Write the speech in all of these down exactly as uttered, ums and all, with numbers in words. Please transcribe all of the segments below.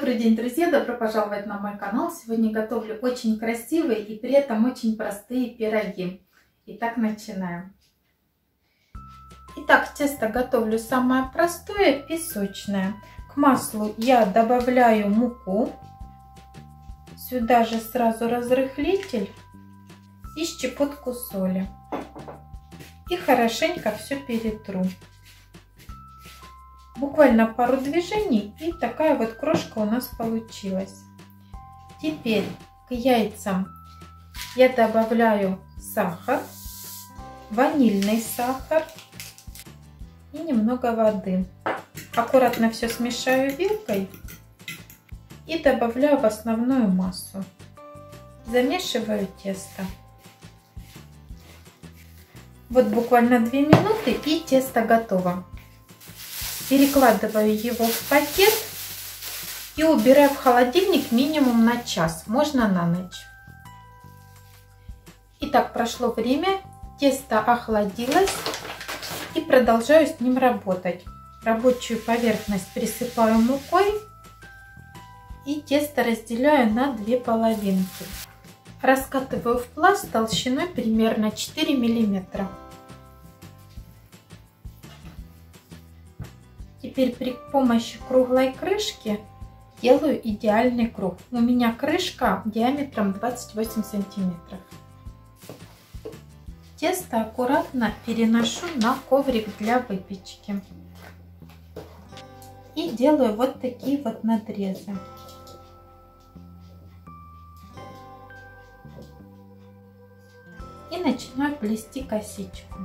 Добрый день, друзья! Добро пожаловать на мой канал! Сегодня готовлю очень красивые и при этом очень простые пироги. Итак, начинаем. Итак, тесто готовлю самое простое, песочное. К маслу я добавляю муку. Сюда же сразу разрыхлитель и щепотку соли. И хорошенько все перетру. Буквально пару движений, и такая вот крошка у нас получилась. Теперь к яйцам я добавляю сахар, ванильный сахар и немного воды. Аккуратно все смешаю вилкой и добавляю в основную массу. Замешиваю тесто. Вот буквально две минуты, и тесто готово. Перекладываю его в пакет и убираю в холодильник минимум на час, можно на ночь. Итак, прошло время, тесто охладилось и продолжаю с ним работать. Рабочую поверхность присыпаю мукой и тесто разделяю на две половинки. Раскатываю в пласт толщиной примерно четыре миллиметра. Теперь при помощи круглой крышки делаю идеальный круг. У меня крышка диаметром двадцать восемь сантиметров. Тесто аккуратно переношу на коврик для выпечки. И делаю вот такие вот надрезы. И начинаю плести косичку.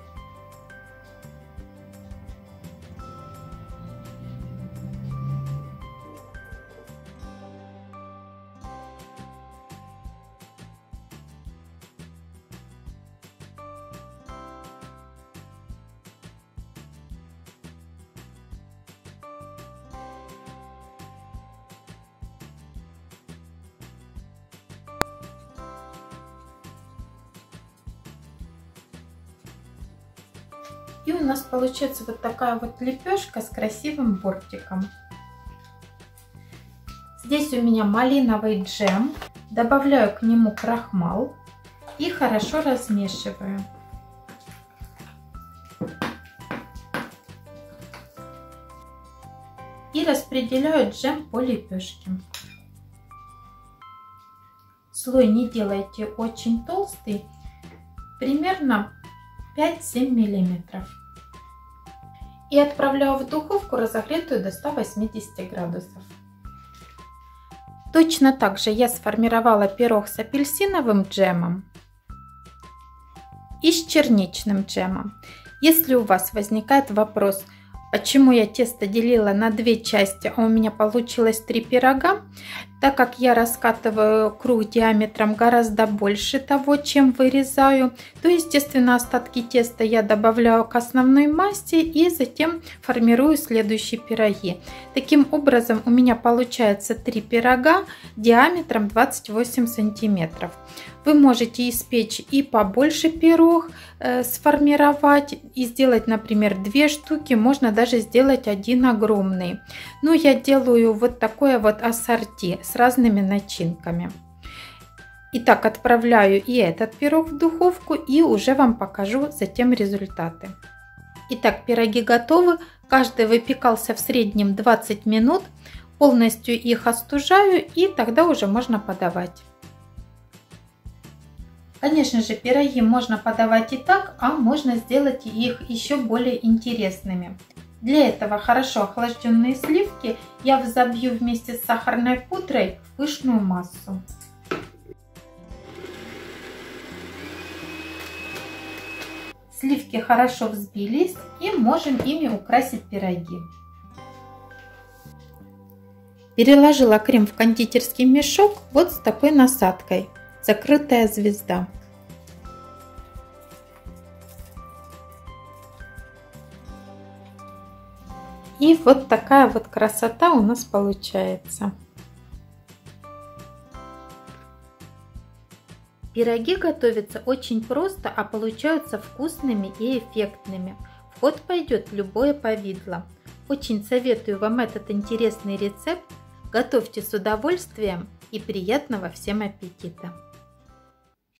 И у нас получается вот такая вот лепешка с красивым бортиком. Здесь у меня малиновый джем. Добавляю к нему крахмал и хорошо размешиваю. И распределяю джем по лепешке. Слой не делайте очень толстый, примерно пять-семь миллиметров. И отправляю в духовку, разогретую до ста восьмидесяти градусов. Точно так же я сформировала пирог с апельсиновым джемом и с черничным джемом. Если у вас возникает вопрос, почему я тесто делила на две части, а у меня получилось три пирога, так как я раскатываю круг диаметром гораздо больше того, чем вырезаю, то, естественно, остатки теста я добавляю к основной массе и затем формирую следующие пироги. Таким образом, у меня получается три пирога диаметром двадцать восемь сантиметров. Вы можете испечь и побольше пирог, э, сформировать и сделать, например, две штуки, можно даже сделать один огромный. Но я делаю вот такое вот ассорти с разными начинками. Итак, отправляю и этот пирог в духовку и уже вам покажу затем результаты. Итак, пироги готовы. Каждый выпекался в среднем двадцать минут. Полностью их остужаю и тогда уже можно подавать. Конечно же, пироги можно подавать и так, а можно сделать их еще более интересными. Для этого хорошо охлажденные сливки я взобью вместе с сахарной пудрой в пышную массу. Сливки хорошо взбились, и можем ими украсить пироги. Переложила крем в кондитерский мешок вот с такой насадкой. Закрытая звезда. И вот такая вот красота у нас получается. Пироги готовятся очень просто, а получаются вкусными и эффектными. В ход пойдет любое повидло. Очень советую вам этот интересный рецепт. Готовьте с удовольствием и приятного всем аппетита!